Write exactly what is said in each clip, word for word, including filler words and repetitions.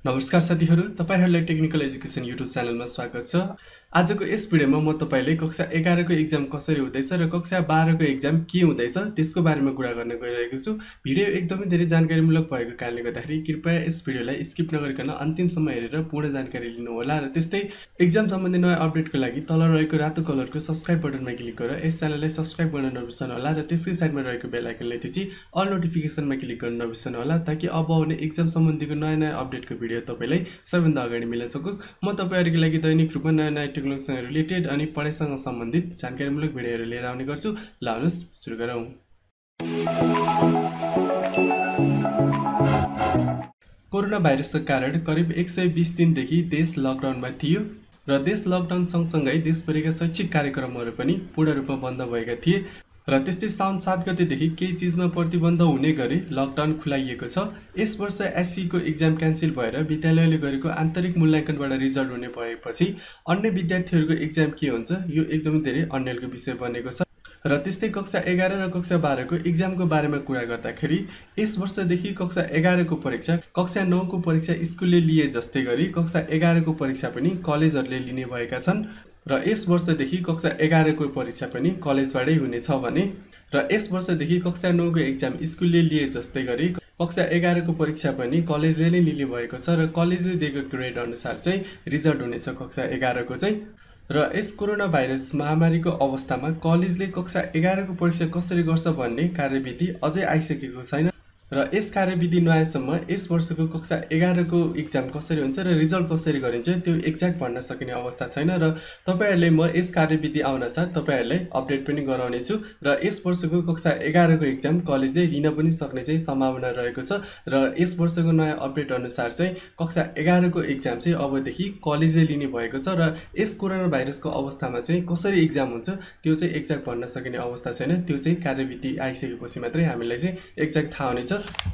नमस्कार साथीहरु, तपाईहरुलाई टेक्निकल एजुकेसन युट्युब च्यानलमा स्वागत छ। आजको यस भिडियोमा म तपाईलाई कक्षा एघार को एक्जाम कसरी हुँदैछ र कक्षा बाह्र को एक्जाम के हुँदैछ त्यसको बारेमा कुरा गर्न गइरहेको छु। भिडियो एकदमै धेरै जानकारीमूलक भएको कारणले गर्दाखेरि कृपया यस भिडियोलाई स्किप नगरिकन अन्तिमसम्म हेरेर पूर्ण जानकारी लिनु होला र त्यस्तै एक्जाम सम्बन्धी नयाँ अपडेटको लागि तल रहेको रातो कलरको सब्स्क्राइब बटनमा क्लिक गरेर यस च्यानललाई सब्स्क्राइब गर्न नबिर्सनु होला र त्यसकै साइडमा रहेको बेल आइकनलाई थिची अल नोटिफिकेसनमा क्लिक गर्न नबिर्सनु होला ताकि अब आउने एक्जाम सम्बन्धीको नयाँ नयाँ अपडेटको भिडियो तपाईलाई सबैभन्दा अगाडि मिल्न सकोस्। म तपाईहरुको लागि दैनिक रूपमा नयाँ नयाँ टेक्नोलोजीसँग रिलेटेड अनि पढाइसँग सम्बन्धित जानकारीमूलक भिडियोहरु लिएर आउने गर्छु। ल आउनुहोस् सुरु गरौँ। कोरोना भाइरसका कारण करिब एक सय बीस दिनदेखि देश लकडाउनमा थियो र देश लकडाउन सँगसँगै देशभरिका शैक्षिक कार्यक्रमहरू पनि पूर्ण रूपमा बन्द भएका थिए र त्यस्तै साउन सात गतेदेखि केही चीजमा प्रतिबन्ध हुने गरी लकडाउन खुलाइएको छ। यस वर्ष एससी को एक्जाम क्यान्सल भएर विद्यालयले गरेको आन्तरिक मूल्याङ्कनबाट रिजल्ट हुने भएपछि अन्य विद्यार्थीहरूको एक्जाम के हुन्छ यो एकदमै धेरै अन्यलको विषय बनेको छ र त्यस्तै कक्षा एघार र कक्षा बाह्र को एक्जामको बारेमा कुरा गर्दाखेरि यस वर्षदेखि कक्षा एघार को परीक्षा कक्षा नौ को परीक्षा स्कुलले लिए जस्तै गरी कक्षा एघार को परीक्षा पनि कलेजहरूले लिने भएका छन् र यस वर्षदेखि कक्षा एघार को परीक्षा पनि कलेजबाटै हुनेछ भने र यस वर्षदेखि कक्षा नौ को एक्जाम स्कुलले लिए जस्तै गरी कक्षा एघार को परीक्षा पनि कलेजले नै लिने भएको छ र कलेजले दिएको ग्रेड अनुसार चाहिँ रिजल्ट हुनेछ कक्षा एघार को चाहिँ। र यस कोरोना भाइरस महामारीको अवस्थामा कलेजले कक्षा एघार को परीक्षा कसरी गर्छ भन्ने कार्यविधि अझै आइसकेको छैन र यस कार्यविधि नआएसम्म यस वर्षको कक्षा एघार को एक्जाम कसरी हुन्छ र रिजल्ट कसरी गरिन्छ त्यो एक्ज्याक्ट भन्न सकिने अवस्था छैन र तपाईहरुले म यस कार्यविधि आउनसाथ तपाईहरुलाई अपडेट पनि गराउने छु र यस वर्षको कक्षा एघार को एक्जाम कलेजले लिन पनि सक्ने चाहिँ सम्भावना रहेको छ र यस वर्षको नयाँ अपडेट अनुसार चाहिँ कक्षा एघार को एक्जाम चाहिँ अबदेखि कलेजले लिने भएको छ र यस कोरोना भाइरसको अवस्थामा चाहिँ कसरी एक्जाम हुन्छ त्यो चाहिँ एक्ज्याक्ट भन्न सकिने अवस्था छैन। त्यो चाहिँ कार्यविधि आइसकेपछि मात्रै हामीलाई चाहिँ एक्ज्याक्ट थाहा हुनेछ।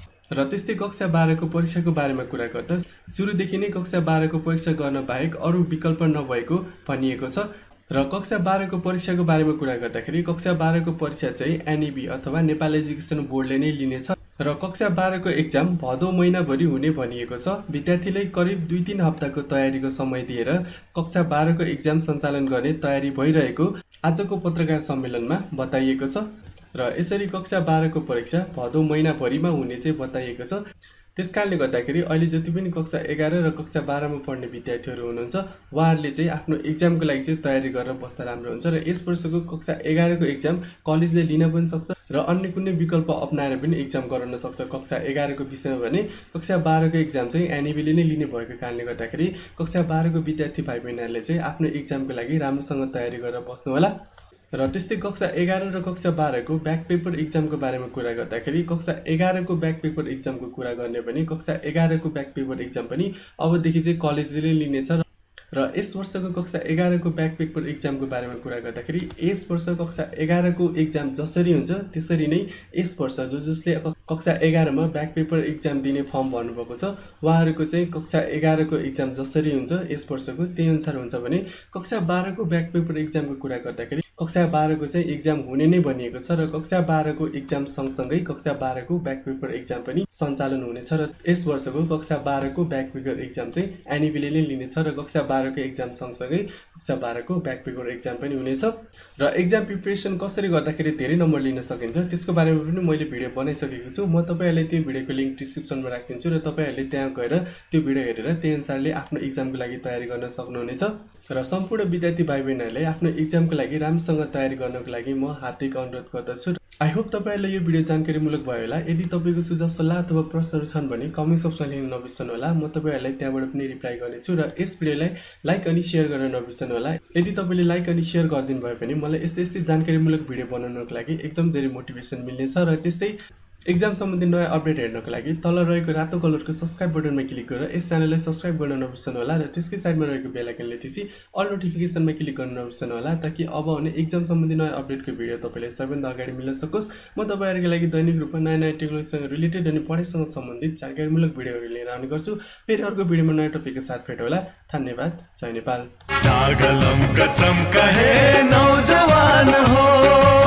र त्यस्तै कक्षा बाह्र को परीक्षाको बारेमा कुरा गर्दा सुरुदेखि नै कक्षा बाह्र को परीक्षा गर्न बाहेक अरू विकल्प नभएको भनिएको छ र कक्षा बाह्र को परीक्षाको बारेमा कुरा गर्दाखेरि कक्षा बाह्र को परीक्षा चाहिँ एनईबी अथवा नेपाल एजुकेसन बोर्डले नै लिनेछ र कक्षा बाह्र को एक्जाम भदौ महिनाभरि हुने भनिएको छ। विद्यार्थीले करिब दुई तीन हप्ताको तयारीको समय दिएर कक्षा बाह्र को एक्जाम सञ्चालन गर्ने तयारी भइरहेको आजको पत्रकार सम्मेलनमा बताइएको छ र यसरी कक्षा बाह्र को परीक्षा भदौ महिनाभरिमा हुने चाहिँ बताइएको छ। त्यसकारणले गर्दाखेरि अहिले जति पनि कक्षा एघार र कक्षा बाह्र मा पढ्ने विद्यार्थीहरू हुनुहुन्छ उहाँहरूले चाहिँ आफ्नो एक्जामको लागि चाहिँ तयारी गरेर बस्दा राम्रो हुन्छ र यस वर्षको कक्षा एघार को एक्जाम कलेजले लिन पनि सक्छ र अन्य कुनै विकल्प अपनाएर पनि एक्जाम गराउन सक्छ कक्षा एघार को विषयमा भने कक्षा बाह्र को एक्जाम चाहिँ एनईबीले नै लिने भएको कारणले गर्दाखेरि कक्षा बाह्र को विद्यार्थी भाइ बहिनीहरूले चाहिँ आफ्नो एक्जामको लागि राम्रोसँग तयारी गरेर बस्नु होला। र त्यस्तै कक्षा एघार र कक्षा बाह्र को ब्याक पेपर एक्जामको बारेमा कुरा गर्दाखेरि कक्षा एघार को ब्याक पेपर एक्जामको कुरा गर्ने भने कक्षा एघार को ब्याक पेपर एक्जाम पनि अबदेखि चाहिँ कलेजले लिनेछ र यस वर्षको कक्षा एघार को ब्याक पेपर एक्जामको बारेमा कुरा गर्दाखेरि यस वर्ष कक्षा एघार को एक्जाम जसरी हुन्छ त्यसरी नै यस वर्ष जो जसले कक्षा एघार मा ब्याक पेपर एक्जाम दिने फर्म भर्नुभएको छ उहाँहरूको चाहिँ कक्षा एघार को एक्जाम जसरी हुन्छ यस वर्षको त्यही अनुसार हुन्छ भने कक्षा बाह्र को ब्याक पेपर एक्जामको कुरा गर्दाखेरि कक्षा बाह्र को चाहिँ एक्जाम हुने नै भनिएको छ र कक्षा बाह्र को एक्जाम सँगसँगै कक्षा बाह्र को ब्याक पेपर एक्जाम पनि सञ्चालन हुनेछ र यस वर्षको कक्षा बाह्र को ब्याक पेपर एक्जाम चाहिँ एनईबीले नै लिनेछ र कक्षा बाह्र को एक्जाम सँगसँगै कक्षा बाह्र को ब्याक पेपर एक्जाम पनि हुनेछ र एक्जाम प्रिपरेसन कसरी गर्दाखेरि धेरै नम्बर लिन सकिन्छ त्यसको बारेमा पनि मैले भिडियो बनाइसकेको छु। म तपाईहरुलाई त्यो भिडियोको लिंक डिस्क्रिप्सनमा राखिदिन्छु र तपाईहरुले त्यहाँ गएर त्यो भिडियो हेरेर त्यही अनुसारले आफ्नो एक्जामको लागि तयारी गर्न सक्नुहुनेछ र सम्पूर्ण विद्यार्थी भाइ बहिनीहरूले आफ्नो एक्जामको लागि राम्रोसँग तयारी गर्नको लागि म हार्दिक अनुरोध गर्दछु। आई होप तपाईहरुलाई यो भिडियो जानकारीमूलक भयो होला। यदि तपाईको सुझाव सल्लाह अथवा प्रश्नहरू छन् भने कमेन्ट बक्समा लेख्न नबिर्सनु होला। म तपाईहरुलाई त्यहाँबाट पनि रिप्लाई गर्नेछु र यस भिडियोलाई लाइक अनि शेयर गर्न नबिर्सनु होला। यदि तपाईले लाइक अनि शेयर गरिदिनु भयो भने मलाई यस्तै यस्तै जानकारीमूलक भिडियो बनाउनको लागि एकदम धेरै मोटिभेसन मिल्नेछ र त्यस्तै एक्जाम सम्बन्धी नयाँ अपडेट हेर्नको लागि तल रहेको रातो कलरको सब्स्क्राइब बटनमा क्लिक गरेर यस च्यानललाई सब्स्क्राइब गर्न नबिर्सनु होला र त्यसकै साइडमा रहेको बेल आइकनले थिची अल नोटिफिकेसनमा क्लिक गर्न नबिर्सनु होला ताकि अब आउने एक्जाम सम्बन्धी नयाँ अपडेटको भिडियो तपाईलाई सबैभन्दा अगाडि मिल्न सकोस्। म तपाईहरुको लागि दैनिक रूपमा नयाँ नयाँ टेक्नोलोजीसँग रिलेटेड अनि पढाइसँग सम्बन्धित जानकारीमूलक भिडियोहरू लिएर आउने गर्छु। फेरि अर्को भिडियोमा नयाँ टपिकको साथ भेट होला। धन्यवाद। जय नेपाल। जागलम कचम कहे नौजवान हो।